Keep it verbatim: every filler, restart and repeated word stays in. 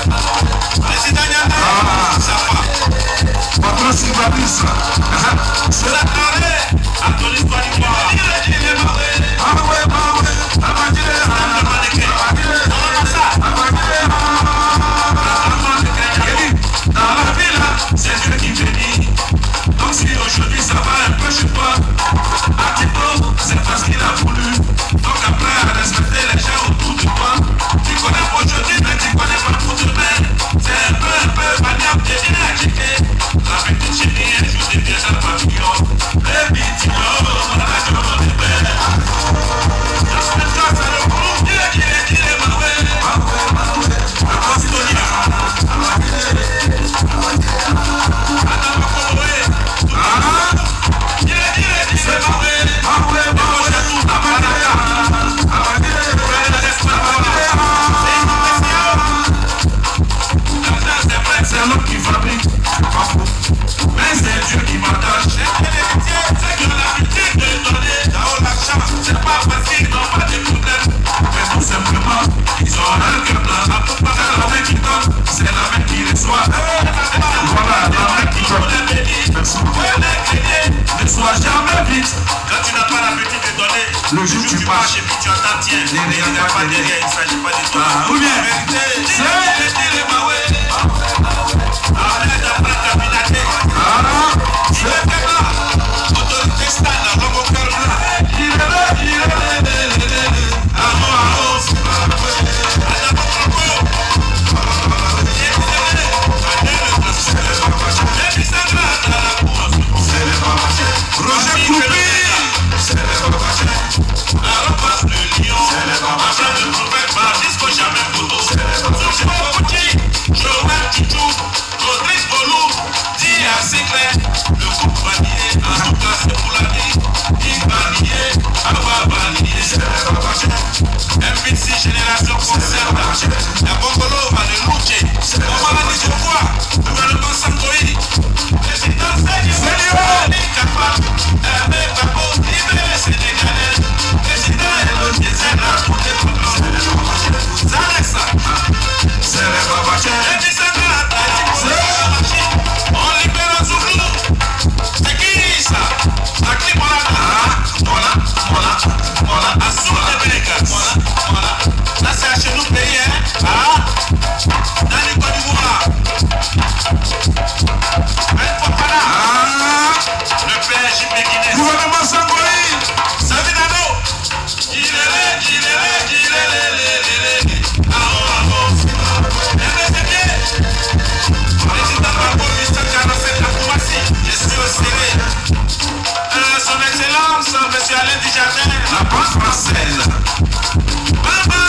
Président Nyanda, ça va. Patron Sylvanis. C'est la carré. Anthony Spanibois. Ah ouais, ah ouais. Dans la ville, c'est Dieu qui bénit. Donc si aujourd'hui ça va un peu chez toi, à Tito, c'est parce qu'il a voulu. Donc après, à respecter les gens autour de toi, tu connais pas aujourd'hui, mais tu connais pas pour demain. C'est un peu, un peu maniable de dire à checker. La petite chérie, un jour devient un papillon. Le petit homme, on a la joie de paix. Just le temps, ça le groupe, il est, il est, il est, maoué. Le considonien. C'est l'homme qui fabrique, mais c'est Dieu qui m'attache. C'est que l'habitude de donner dans l'argent, c'est pas parce qu'ils n'ont pas de problème, mais tout simplement, ils ont un cœur blanc. La main qui donne, c'est la main qui reçoit. Voilà, la main qui donne. Merci. Ne sois jamais vite. Quand tu n'as pas l'habitude de donner, le jour où tu marches et puis tu entends, tiens, il n'y a pas derrière, il ne s'agit pas de toi. Ou bien, c'est autorité stade, l'homme au cœur blanc. Il est là, il est là, il est là. Allons, allons, c'est pas vrai. Allons, allons, Roger Coupi, c'est les babachés. La repasse le lion, c'est les babachés. Le prophète va jusqu'au jamais photo. C'est les babachés. Joël Titou, Rodrigue Bolou, dit assez clair. Le couple vanillé, en tout cas c'est pour la vie. Il vanillé, avoir vanillé, c'est les babachés. M V C Génération Concert, la Bongolo va le loucher. Comment la dit je vois, gouvernement Sangoï. Président Seigneur, capable, Hervé Babo, libéré Sénégalais. Président Elo Diesel, la tournée de Zanexa, c'est les babachés. On libère un Zoulou. C'est qui ça? C'est qui Mola? Mola, Mola, Mola, Assoul de Bénégas. Mola, Mola. Là c'est à chez nous pays, hein? Ah? Dans les Côte d'Ivoire. Le P S J Pékinais. Gouvernement Sangoï. Savinano. Il est là, il est là, il est là, il est là. Allons, allons. Eh bien, c'est bien. Président Babo, huit cent quarante-sept à Koumassi. Je suis au serré. Son Excellence, M. Alain Dujardin, la France française. Baba.